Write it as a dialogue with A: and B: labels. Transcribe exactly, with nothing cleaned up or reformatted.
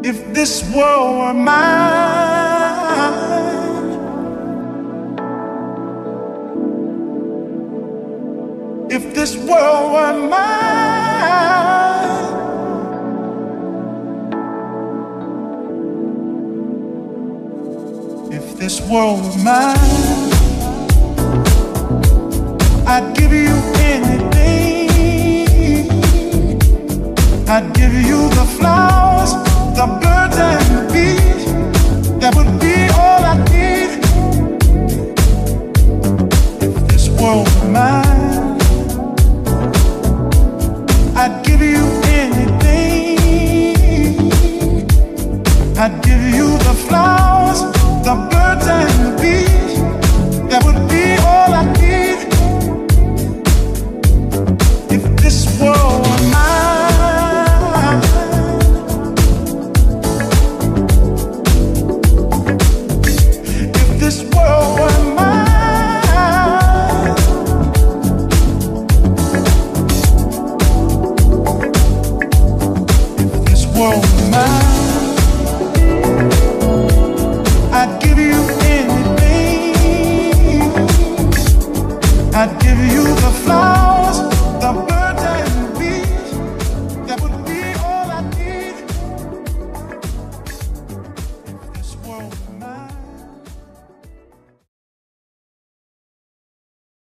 A: If this world were mine, if this world were mine, if this world were mine, I'd give you anything. I'd give you the flowers, the birds and the bees. That would be all I need. If this world were mine, I'd give you anything. I'd give you the flowers, the birds and the bees. That would be all I need. If this world were mine, if this world were mine, if this world were mine, I'd give you anything. I'd give you the flowers,